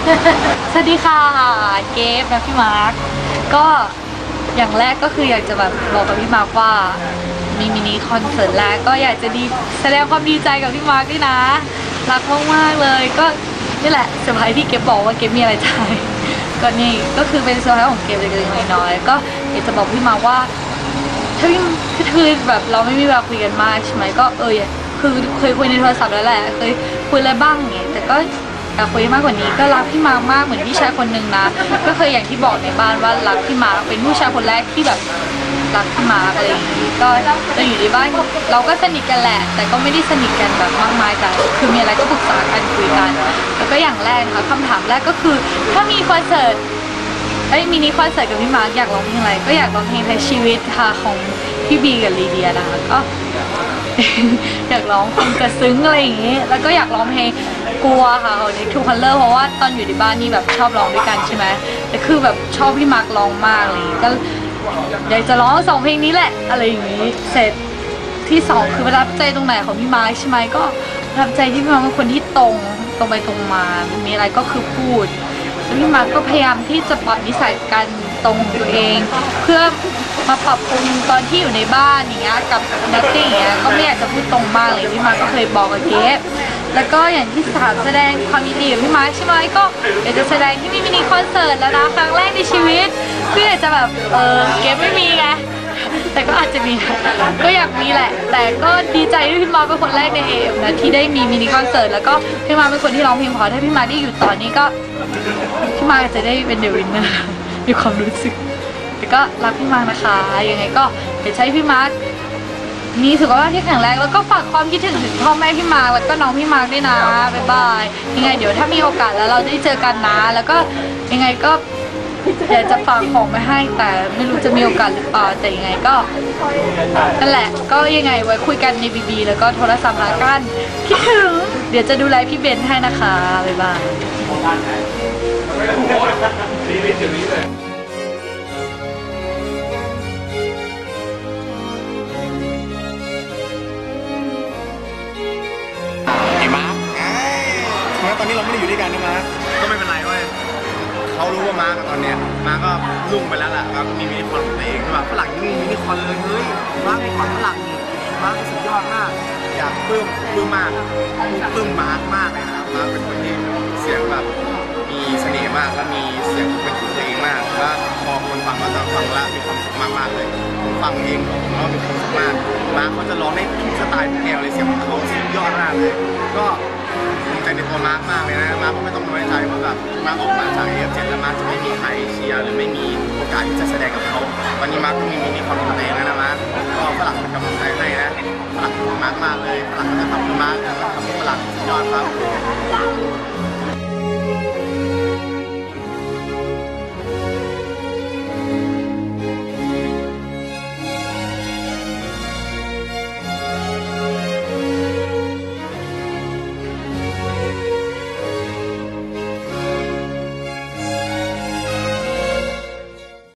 สวัสดีค่ะเกฟนะพี่มาร์คก็อย่างแรกก็คืออยากจะแบบบอกกับพี่มาร์คว่ามีมินิคอนเสิร์ตแรกก็อยากจะแสดงความดีใจกับพี่มาร์คด้วยนะรักมากๆเลยก็นี่แหละเซอร์ไพรส์ที่เกฟบอกว่าเกฟมีอะไรใจก็นี่ก็คือเป็นเซอร์ไพรส์ของเกฟเล็กๆน้อยๆก็อยากจะบอกพี่มาร์คว่าถ้าพี่คือแบบเราไม่มีเวลาคุยกันมากใช่ไหมก็คือเคยคุยในโทรศัพท์แล้วแหละเคยคุยอะไรบ้างไงแต่ก็อยากคุยมากกว่านี้ก็รักพี่มาร์คมากเหมือนพี่ชายคนหนึ่งนะก็เคยอย่างที่บอกในบ้านว่ารักพี่มาร์คเป็นผู้ชายคนแรกที่แบบรักพี่มาร์คอะไรอย่างนี้ก็เราอยู่ในบ้านเราก็สนิทกันแหละแต่ก็ไม่ได้สนิทกันแบบมากมายกันคือมีอะไรก็ปรึกษากันคุยกันแล้วก็อย่างแรกนะคะคำถามแรกก็คือถ้ามีคอนเสิร์ตมินิคอนเสิร์ตกับพี่มาร์คอยากร้องเพลงอะไรก็อยากร้องเพลงในชีวิตค่ะของพี่บีกับลีเดียนะคะก็ อยากร้องคนกระซึ้งอะไรอย่างงี้แล้วก็อยากร้องเพลงกลัวค่ะของ Next to Color เพราะว่าตอนอยู่ในบ้านนี่แบบชอบร้องด้วยกันใช่ไหมแต่คือแบบชอบพี่มาร์คร้องมากเลยก็อยากจะร้อง2 เพลงนี้แหละอะไรอย่างงี้เสร็จที่2คือประทับใจตรงไหนของพี่มาร์คใช่ไหมก็ประทับใจที่พี่มาร์คเป็นคนที่ตรงไปตรงมามีอะไรก็คือพูดแล้วพี่มาร์คก็พยายามที่จะปรับนิสัยการตรงของตัวเองเพื่อมาปรับปรุงตอนที่อยู่ในบ้านอย่างเงี้ยกับนัตตี้อย่างเงี้ยก็ไม่อยากจะพูดตรงมากเลยพี่มาร์คก็เคยบอกกับเกฟแล้วก็อย่างที่3แสดงความยินดีกับพี่มาร์คใช่ไหมก็อยากจะแสดงที่มินิคอนเสิร์ตแล้วนะครั้งแรกในชีวิตก็อยากจะแบบเกฟไม่มีไงแต่ก็อาจจะมีก็อยากมีแหละแต่ก็ดีใจที่พี่มาร์คเป็นคนแรกในAFนะที่ได้มีมินิคอนเสิร์ตแล้วก็พี่มาร์คเป็นคนที่ร้องเพลงเพราะถ้าพี่มาร์คได้อยู่ตอนนี้ก็พี่มาร์คจะได้เป็นเดวินเนอร์มีความรู้สึกแต่ก็รักพี่มาร์คนะคะยังไงก็เดี๋ยวใช้พี่มาร์คมีสุขภาพที่แข็งแรงแล้วก็ฝากความคิดถึงพ่อแม่พี่มาร์คแล้วก็น้องพี่มาร์คด้วยนะบ๊ายบายยังไงเดี๋ยวถ้ามีโอกาสแล้วเราได้เจอกันนะแล้วก็ยังไงก็อยากจะฝากของไปให้แต่ไม่รู้จะมีโอกาสหรือเปล่าแต่ยังไงก็นั่นแหละก็ยังไงไว้คุยกันในบีแล้วก็โทรศัพท์หากันคิดถึงเดี๋ยวจะดูแลพี่เบนให้นะคะบ๊ายบายตอนนี้เราไม่ได้อยู่ด้วยกันนะมาร์คก็ไม่เป็นไรเว้ยเขารู้ว่ามาร์คตอนเนี้ยมาร์คก็ลุ่งไปแล้วแหละครับมีมินิคอนของตัวเองใช่ป่ะฝรั่งยังมีมินิคอนเลยเฮ้ยมาร์คมีคอนฝรั่งนี่มาร์คสุดยอดมากอยากปลื้มมากปลื้มมาร์คมากเลยนะครับมาร์คเป็นคนที่เสียงแบบมีเสน่ห์มากและมีเสียงเป็นของตัวเองมากและพอคนฟังก็จะฟังแล้วมีความสุขมากๆเลยผมฟังเองผมก็มีความสุขมากมาร์คเขาจะร้องได้ทุกสไตล์ทุกแนวเลยเสียงของเขาสุดยอดมากเลยก็ใจในตัวมาร์คมากเลยนะมาร์คก็ไม่ต้องน้อยใจว่าแบบมาร์คออกมาจากAF7แล้วมาร์คจะไม่มีใครเชียร์หรือไม่มีโอกาสที่จะแสดงกับเขาวันนี้มาร์คก็มีมินิคอนของ